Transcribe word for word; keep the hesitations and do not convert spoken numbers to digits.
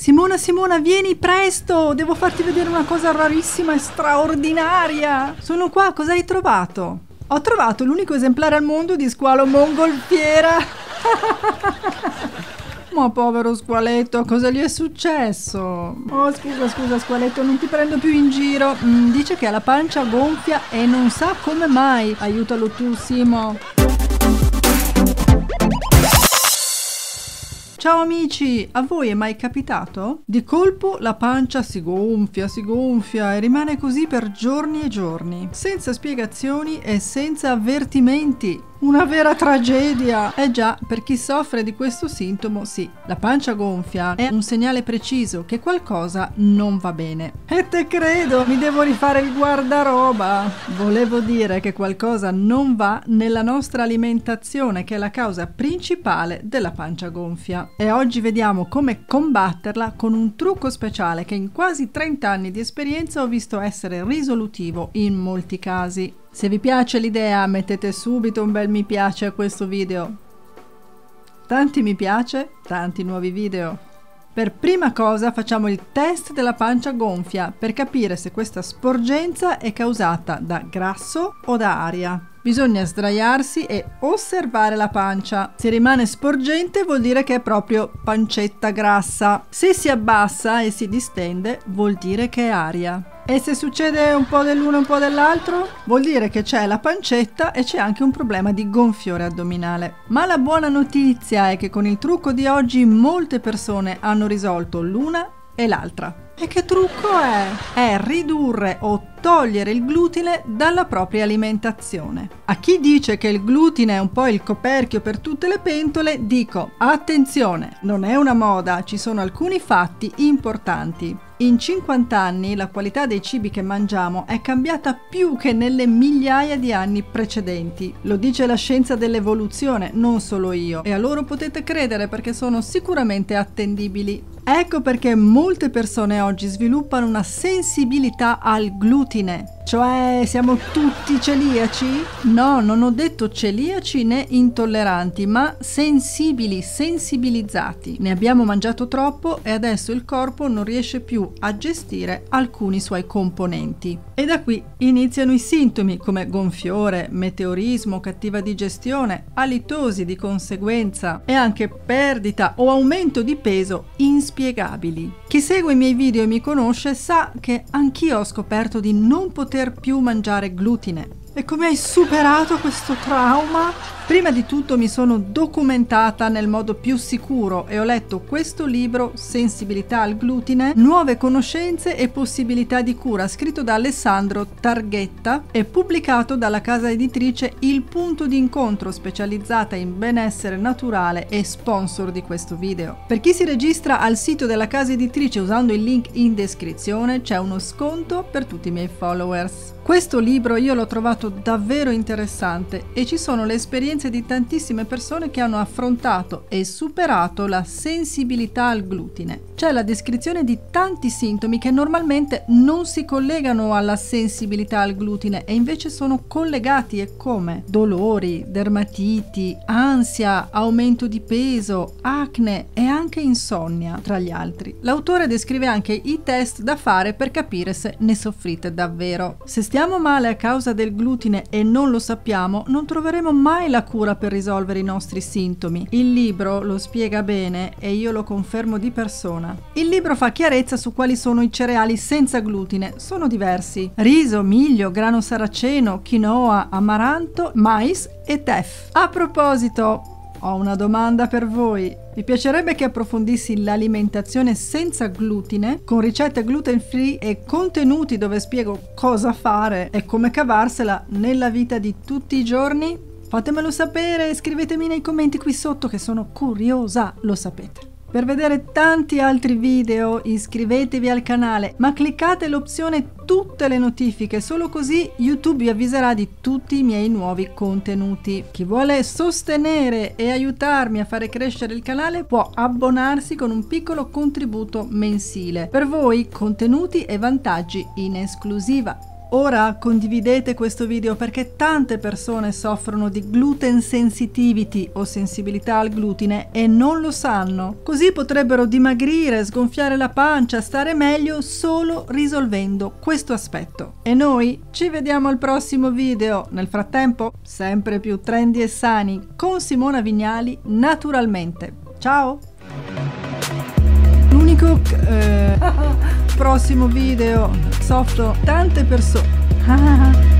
Simona, Simona, vieni presto! Devo farti vedere una cosa rarissima e straordinaria! Sono qua, cosa hai trovato? Ho trovato l'unico esemplare al mondo di squalo mongolfiera! Ma povero squaletto, cosa gli è successo? Oh, scusa, scusa, squaletto, non ti prendo più in giro. Mm, dice che ha la pancia gonfia e non sa come mai. Aiutalo tu, Simo. Ciao amici, a voi è mai capitato? Di colpo la pancia si gonfia, si gonfia e rimane così per giorni e giorni, senza spiegazioni e senza avvertimenti. Una vera tragedia! Eh già, per chi soffre di questo sintomo, sì, la pancia gonfia è un segnale preciso che qualcosa non va bene. E te credo, mi devo rifare il guardaroba! Volevo dire che qualcosa non va nella nostra alimentazione, che è la causa principale della pancia gonfia. E oggi vediamo come combatterla con un trucco speciale che in quasi trenta anni di esperienza ho visto essere risolutivo in molti casi. Se vi piace l'idea, mettete subito un bel mi piace a questo video. Tanti mi piace, tanti nuovi video. Per prima cosa facciamo il test della pancia gonfia per capire se questa sporgenza è causata da grasso o da aria. Bisogna sdraiarsi e osservare la pancia. Se rimane sporgente vuol dire che è proprio pancetta grassa. Se si abbassa e si distende vuol dire che è aria. E se succede un po' dell'uno e un po' dell'altro, vuol dire che c'è la pancetta e c'è anche un problema di gonfiore addominale. Ma la buona notizia è che con il trucco di oggi molte persone hanno risolto l'una e l'altra. E che trucco è? È ridurre o togliere il glutine dalla propria alimentazione. A chi dice che il glutine è un po' il coperchio per tutte le pentole, dico: attenzione, non è una moda, ci sono alcuni fatti importanti. In cinquanta anni la qualità dei cibi che mangiamo è cambiata più che nelle migliaia di anni precedenti. Lo dice la scienza dell'evoluzione, non solo io. E a loro potete credere perché sono sicuramente attendibili. Ecco perché molte persone oggi sviluppano una sensibilità al glutine. Cioè, siamo tutti celiaci? No, non ho detto celiaci né intolleranti, ma sensibili, sensibilizzati. Ne abbiamo mangiato troppo e adesso il corpo non riesce più a gestire alcuni suoi componenti. E da qui iniziano i sintomi come gonfiore, meteorismo, cattiva digestione, alitosi di conseguenza e anche perdita o aumento di peso inspiegabili. Chi segue i miei video e mi conosce sa che anch'io ho scoperto di non poter più mangiare glutine. E come hai superato questo trauma? Prima di tutto mi sono documentata nel modo più sicuro e ho letto questo libro, Sensibilità al glutine, nuove conoscenze e possibilità di cura, scritto da Alessandro Targhetta e pubblicato dalla casa editrice Il Punto d'Incontro, specializzata in benessere naturale e sponsor di questo video. Per chi si registra al sito della casa editrice usando il link in descrizione c'è uno sconto per tutti i miei followers. Questo libro io l'ho trovato davvero interessante e ci sono le esperienze di tantissime persone che hanno affrontato e superato la sensibilità al glutine. C'è la descrizione di tanti sintomi che normalmente non si collegano alla sensibilità al glutine e invece sono collegati, e come? Dolori, dermatiti, ansia, aumento di peso, acne e anche insonnia, tra gli altri. L'autore descrive anche i test da fare per capire se ne soffrite davvero. Se stiamo male a causa del glutine e non lo sappiamo, non troveremo mai la cura per risolvere i nostri sintomi. Il libro lo spiega bene e io lo confermo di persona. Il libro fa chiarezza su quali sono i cereali senza glutine. Sono diversi: riso, miglio, grano saraceno, quinoa, amaranto, mais e teff. A proposito, ho una domanda per voi. Mi piacerebbe che approfondissi l'alimentazione senza glutine, con ricette gluten free e contenuti dove spiego cosa fare e come cavarsela nella vita di tutti i giorni? Fatemelo sapere e scrivetemi nei commenti qui sotto che sono curiosa, lo sapete. Per vedere tanti altri video iscrivetevi al canale, ma cliccate l'opzione tutte le notifiche, solo così YouTube vi avviserà di tutti i miei nuovi contenuti. Chi vuole sostenere e aiutarmi a fare crescere il canale può abbonarsi con un piccolo contributo mensile. Per voi contenuti e vantaggi in esclusiva. Ora condividete questo video perché tante persone soffrono di gluten sensitivity o sensibilità al glutine e non lo sanno. Così potrebbero dimagrire, sgonfiare la pancia, stare meglio solo risolvendo questo aspetto. E noi ci vediamo al prossimo video. Nel frattempo, sempre più trendy e sani con Simona Vignali, naturalmente. Ciao! L'unico eh, prossimo video softo tante persone